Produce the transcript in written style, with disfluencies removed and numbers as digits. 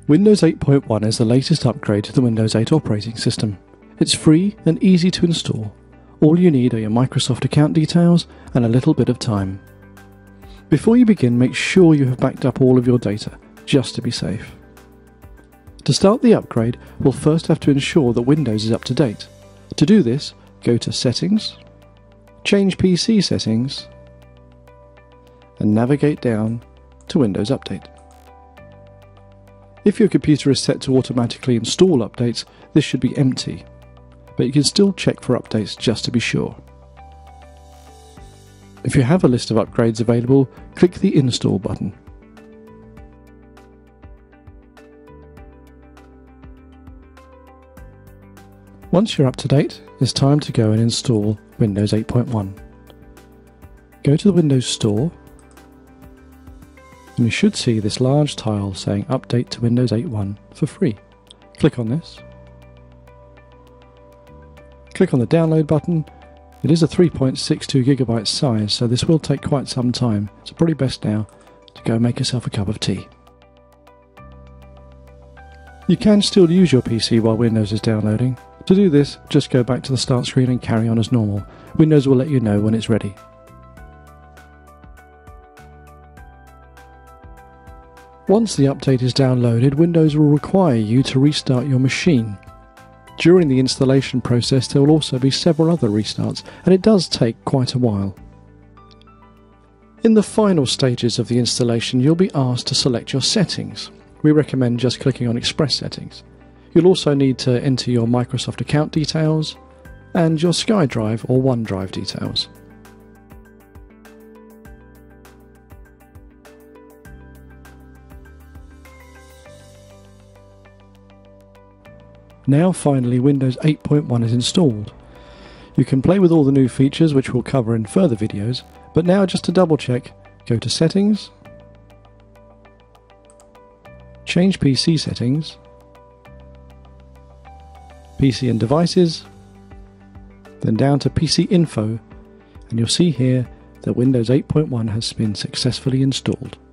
Windows 8.1 is the latest upgrade to the Windows 8 operating system. It's free and easy to install. All you need are your Microsoft account details and a little bit of time. Before you begin, make sure you have backed up all of your data, just to be safe. To start the upgrade, we'll first have to ensure that Windows is up to date. To do this, go to Settings, change PC Settings, and navigate down to Windows Update. If your computer is set to automatically install updates, this should be empty, but you can still check for updates just to be sure. If you have a list of upgrades available, click the Install button. Once you're up to date, it's time to go and install Windows 8.1. Go to the Windows Store, and you should see this large tile saying Update to Windows 8.1 for free. Click on this. Click on the Download button. It is a 3.62 GB size, so this will take quite some time, so probably best now to go and make yourself a cup of tea. You can still use your PC while Windows is downloading. To do this, just go back to the start screen and carry on as normal. Windows will let you know when it's ready. Once the update is downloaded, Windows will require you to restart your machine. During the installation process, there will also be several other restarts, and it does take quite a while. In the final stages of the installation, you'll be asked to select your settings. We recommend just clicking on Express Settings. You'll also need to enter your Microsoft account details and your SkyDrive or OneDrive details. Now finally Windows 8.1 is installed. You can play with all the new features which we'll cover in further videos, but now just to double check, go to Settings, change PC Settings, PC and Devices, then down to PC Info, and you'll see here that Windows 8.1 has been successfully installed.